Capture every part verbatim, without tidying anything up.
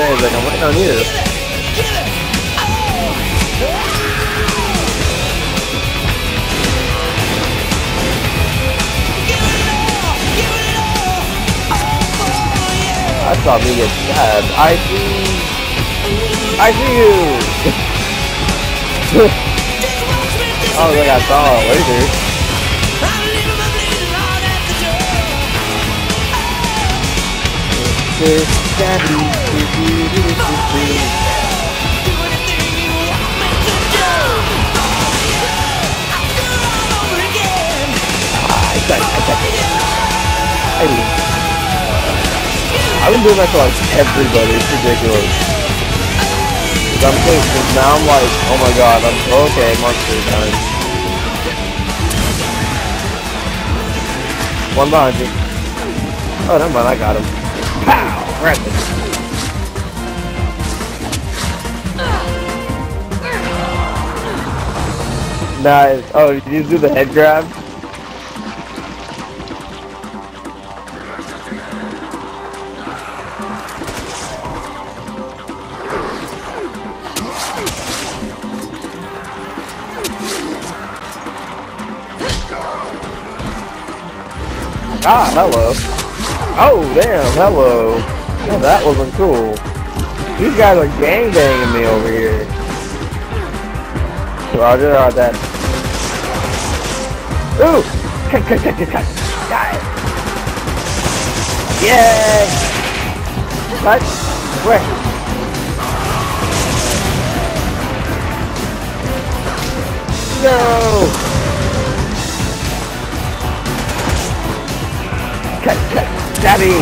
say is like, I'm waiting on you. I saw me get stabbed. I see. I see you. Oh, look, I saw a laser. I've been doing that to like everybody. It's ridiculous. Cause I'm thinking, cause now I'm like, oh my god, I'm okay. Monster time. One behind you. Oh, never mind. I got him. Pow! Right there. Nice. Oh, did you do the head grab? Ah, hello. Oh, damn, hello. Oh, that wasn't cool. These guys are gangbanging me over here. Roger, roger that. Ooh! Cut, cut, cut, cut, cut. Got it. Yay! Cut. Where? No! Cut, cut, stabby!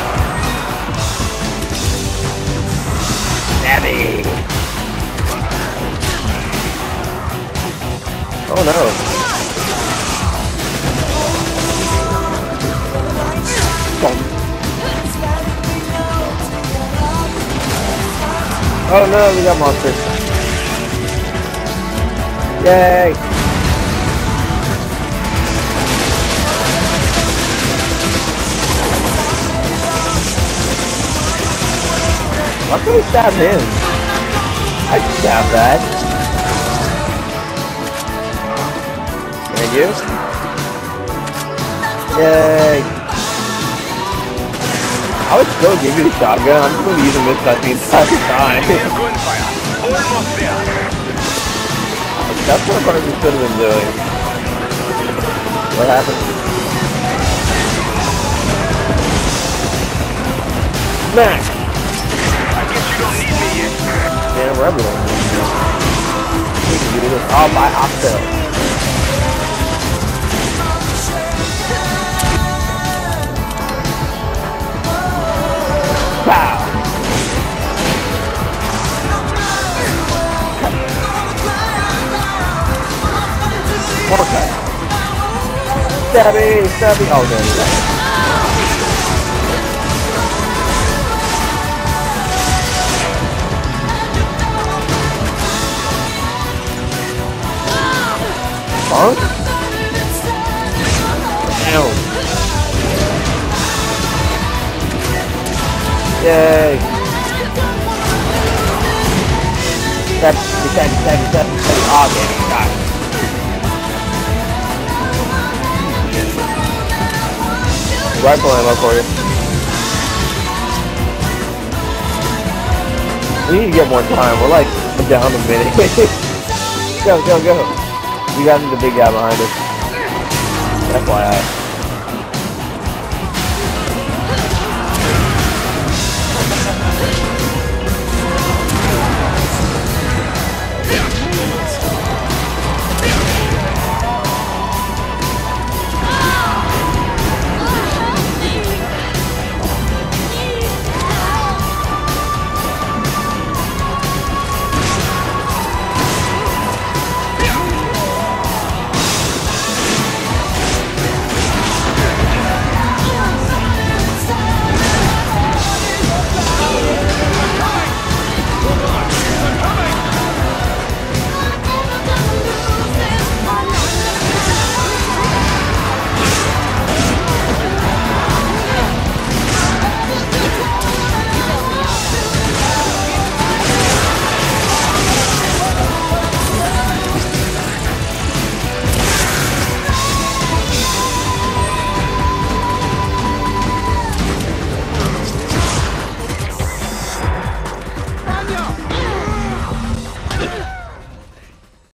Stabby! Oh no! Oh no, we got monsters! Yay! Why can't we stab him? I can stab that. And you? Yay! I would still give you the shotgun. I'm just going to be using this stuff the entire time. That's what part we should have been doing. What happened? Smack! Man, we're everywhere. We can do this all by ourselves. Pow! Okay. Stabby, stabby. Oh, there we go. Huh? Ow. Yay! Stab, stab, stab, stab, stab. Oh, damn it, got it. Rifle ammo for you. We need to get more time. We're like down a minute. Go, go, go. You got the big guy behind us. F Y I.